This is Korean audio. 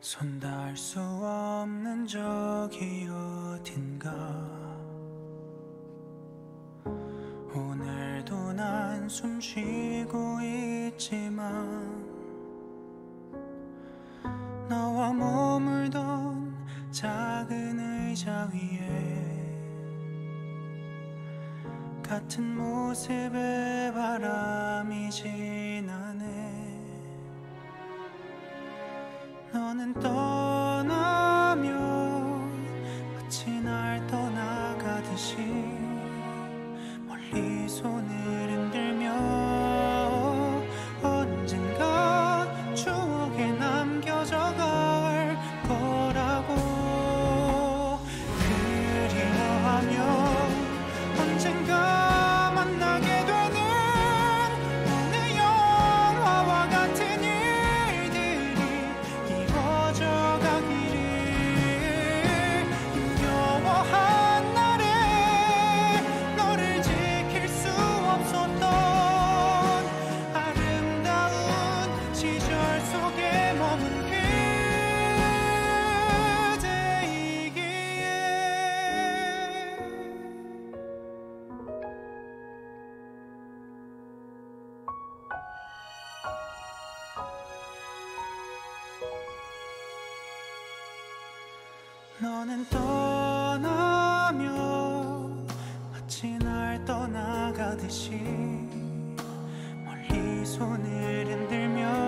손 닿을 수 없는 저기 어딘가 오늘도 난 숨쉬고 있지만 너와 머물던 작은 의자 위에 같은 모습의 바람이 지나네. 너는 떠나면 마치 날 떠나가듯이 멀리 손을 흔들며 언젠가 추억에 남겨져 갈 거라고. 그리워하며 언젠가 만나게 되는 오늘 영화와 같은 일들이 이루어져 가기를. 힘겨워한 날에 너를 지킬 수 없었던 아름다운 시절 속에 머문 그대이기에. 너는 떠나며 마치 날 떠나가듯이 멀리 손을 흔들며